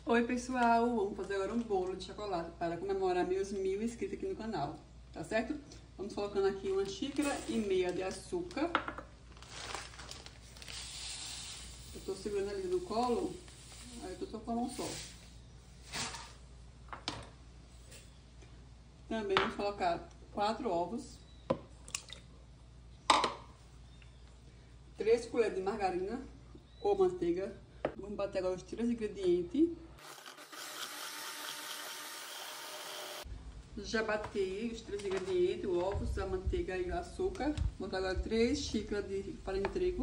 Oi pessoal, vamos fazer agora um bolo de chocolate para comemorar meus 1000 inscritos aqui no canal, tá certo? Vamos colocando aqui 1,5 xícaras de açúcar. Eu tô segurando ali no colo, aí eu tô só com a mão só. Também vamos colocar 4 ovos, 3 colheres de margarina ou manteiga. Vamos bater agora os 3 ingredientes. Já bati os 3 ingredientes, os ovos, a manteiga e o açúcar. Vou botar agora 3 xícaras de farinha de trigo,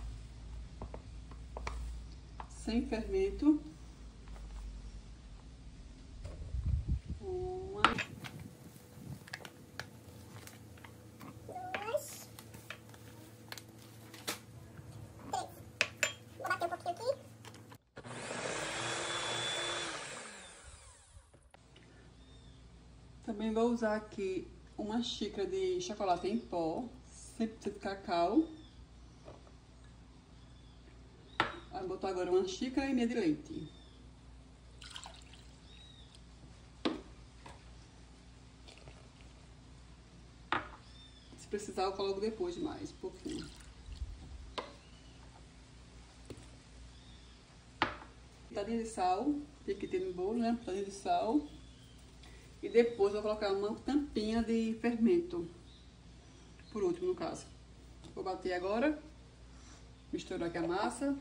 sem fermento. Também vou usar aqui 1 xícara de chocolate em pó, 100% cacau. Vou botar agora 1,5 xícaras de leite. Se precisar, eu coloco depois mais, um pouquinho. Pitadinha de sal, tem que ter no bolo, né? Pitadinha de sal. E depois eu vou colocar uma tampinha de fermento, por último no caso. Vou bater agora, misturar aqui a massa.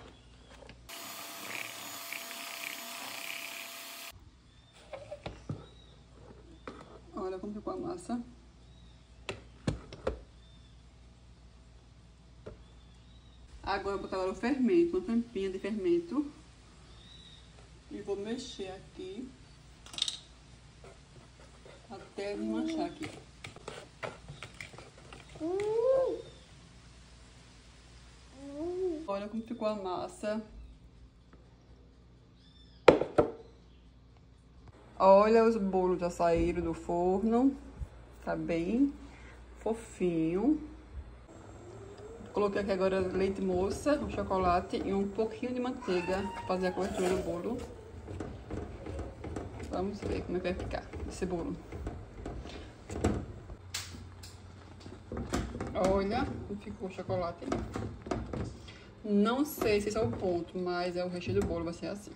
Olha como ficou a massa. Agora eu vou botar o fermento, uma tampinha de fermento. E vou mexer aqui até desmanchar aqui. Olha como ficou a massa. Olha, os bolos já saíram do forno. Tá bem fofinho. Coloquei aqui agora leite moça, o chocolate e um pouquinho de manteiga para fazer a cobertura do bolo. Vamos ver como é que vai ficar esse bolo. Olha como ficou o chocolate. Não sei se esse é o ponto, mas é o recheio do bolo, vai ser assim.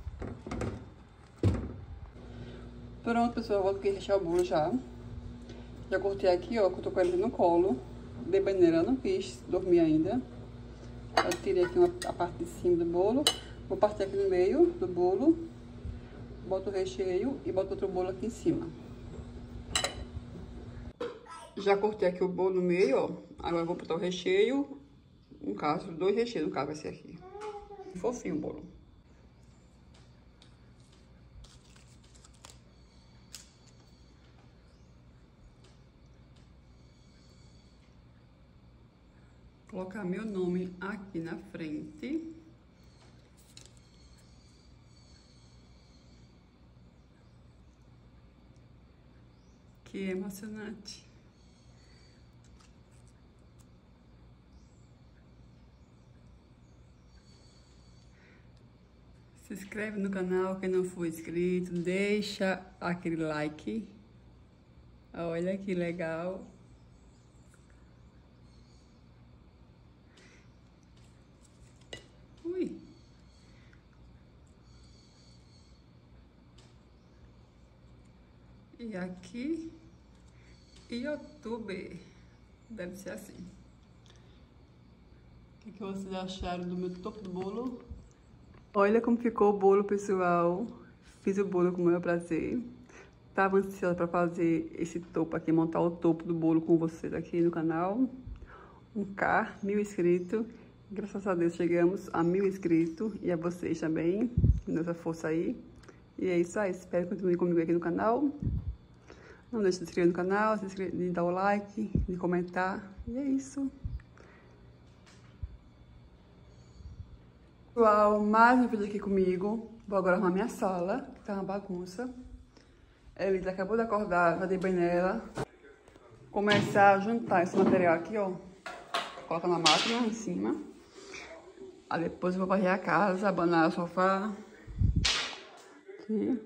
Pronto, pessoal, eu vou aqui rechear o bolo já. Já cortei aqui, ó, que eu tô com ele no colo. Dei banheira, não quis dormir ainda. Eu tirei aqui a parte de cima do bolo. Vou partir aqui no meio do bolo. Boto o recheio e boto outro bolo aqui em cima. Já cortei aqui o bolo no meio, ó. Agora eu vou botar o recheio. No caso, 2 recheios, no caso vai ser aqui. Fofinho o bolo. Vou colocar meu nome aqui na frente. Que emocionante. Se inscreve no canal, quem não for inscrito, deixa aquele like. Olha que legal. Ui. E aqui, YouTube, deve ser assim. O que vocês acharam do meu topo do bolo? Olha como ficou o bolo, pessoal. Fiz o bolo com o meu prazer. Tava ansiosa para fazer esse topo aqui, montar o topo do bolo com vocês aqui no canal. 1000 inscritos. Graças a Deus chegamos a 1000 inscritos. E a vocês também, nossa força aí. E é isso aí, espero que continuem comigo aqui no canal. Não deixe de se inscrever no canal, de dar o like, de comentar. E é isso. Pessoal, mais um vídeo aqui comigo. Vou agora arrumar minha sala, que tá uma bagunça. Elisa acabou de acordar, já dei banho nela. Começar a juntar esse material aqui, ó. Coloca na máquina em cima. Aí depois eu vou varrer a casa, abanar o sofá. aqui.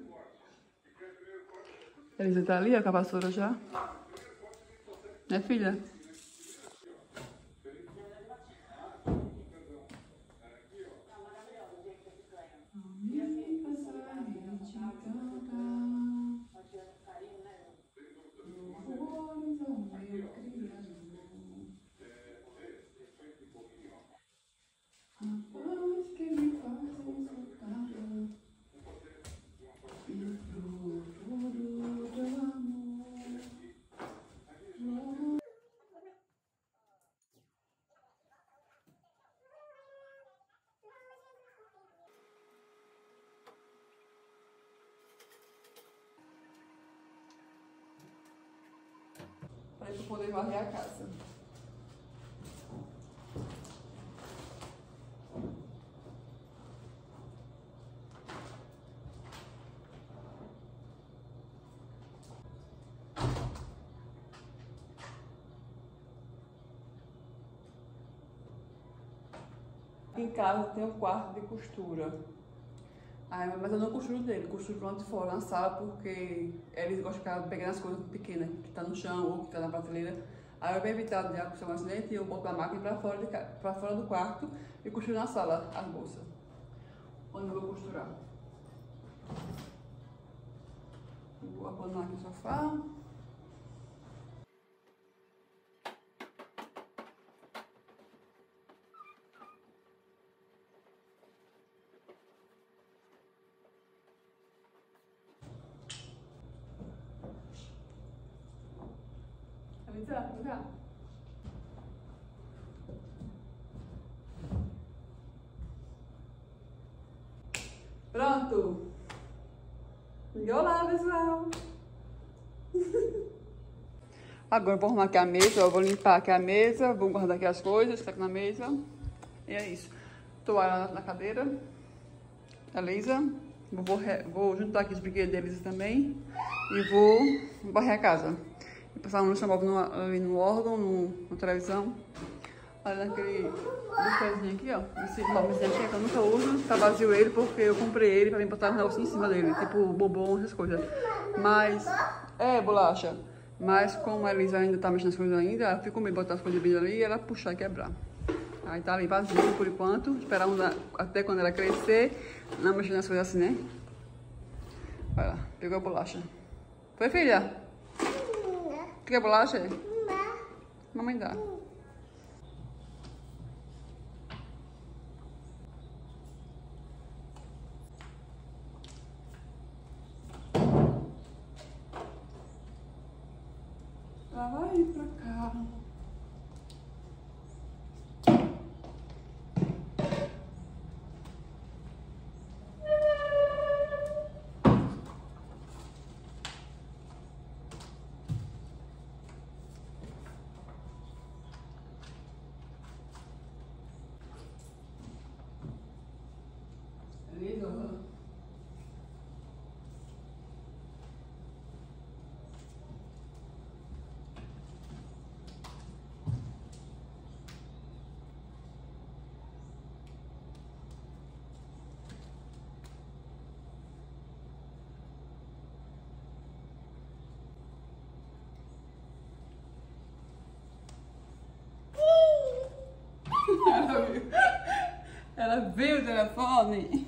A Elisa tá ali, ó, com a vassoura já. Né, filha? Para eu poder varrer a casa. Aqui em casa tem um quarto de costura. Mas eu não costuro dele, costuro lá de fora, na sala, porque eles gostam de ficar pegando as coisas pequenas, que tá no chão ou que tá na prateleira. Aí eu vou evitar de acostumar um acidente e eu boto a máquina pra fora do quarto e costuro na sala as bolsas. Onde eu vou costurar? Vou abandonar aqui o sofá. Vem cá. Pronto. Olá, pessoal. Agora eu vou arrumar aqui a mesa, eu vou limpar aqui a mesa, vou guardar aqui as coisas que tá aqui na mesa. E é isso. Toalha na cadeira. A Elisa. Vou juntar aqui os brinquedos deles também. E vou varrer a casa. Vou passar um luxo-móvel no órgão, na televisão. Olha naquele bufezinho aqui, ó. Esse móvelzinho aqui que eu nunca uso. Tá vazio ele porque eu comprei ele pra mim botar um negócio em cima dele. Tipo bombom, essas coisas. Mas, bolacha. Mas como a Elisa ainda tá mexendo nas coisas ainda, ela fica com medo de botar as coisas bem ali e ela puxar e quebrar. Aí tá ali vazio por enquanto. Esperar até quando ela crescer. Não mexer nas coisas assim, né? Olha lá, pegou a bolacha. Foi, filha? Tu quer bolacha? Não. Mamãe dá. Ela vai ir pra cá. Lindo. Ela viu o telefone.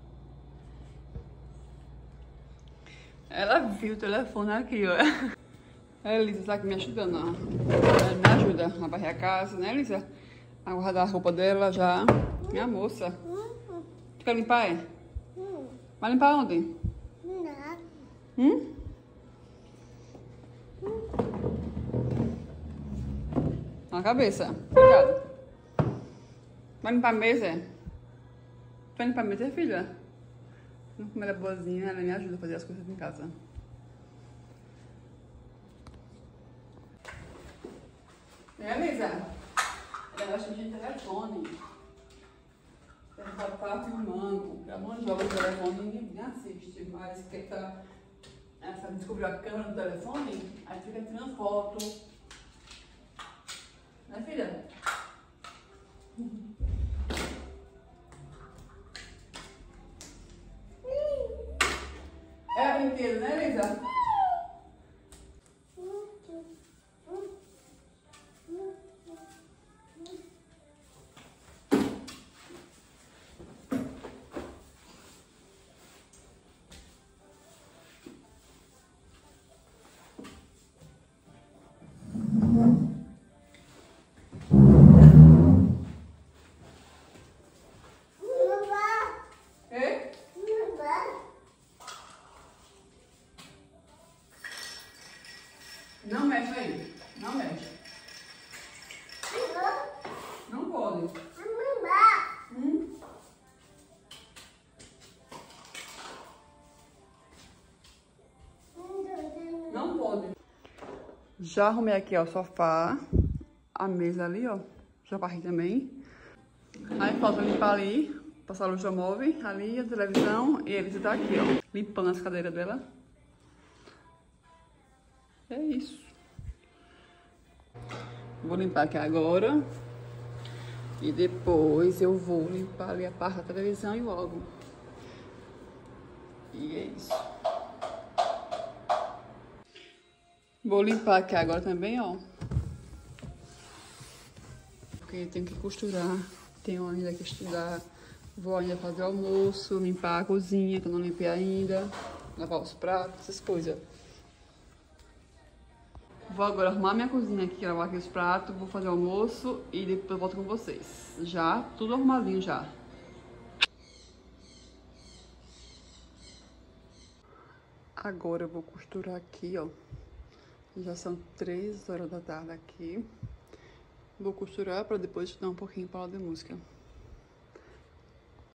Ela viu o telefone aqui, ó. A Elisa tá aqui me ajudando, ó. Ela me ajuda a varrer a casa, né, Elisa? A guardar a roupa dela já. Minha moça. Tu quer limpar, é? Vai limpar onde? Na cabeça. Cuidado. Vai limpar a mesa, é? Vai limpar a mesa, filha? Como ela é boazinha, ela me ajuda a fazer as coisas em casa. Elisa? Ela gosta de telefone. Ela pode estar filmando. Ela não joga o telefone e ninguém assiste. Mas que ela descobriu a câmera do telefone, aí fica tirando foto. Né, filha? brinquedo, né, Elisa? Não mexe aí. Não mexe. Não pode. Não pode. Já arrumei aqui, ó, o sofá. A mesa ali, ó. Já varri também. Aí falta limpar ali. Passar a luz do móvel. Ali, a televisão. E ele tá aqui, ó. Limpando as cadeiras dela. É isso. Vou limpar aqui agora. E depois eu vou limpar ali a parte da televisão e logo. E é isso. Vou limpar aqui agora também, ó. Porque tenho que costurar. Tenho ainda que estudar. Vou ainda fazer o almoço, limpar a cozinha, que eu não limpei ainda. Lavar os pratos, essas coisas. Vou agora arrumar minha cozinha aqui, lavar aqui os pratos, vou fazer o almoço e depois volto com vocês. Já, tudo arrumadinho já. Agora eu vou costurar aqui, ó. Já são 3 horas da tarde aqui. Vou costurar para depois estudar um pouquinho para aula de música.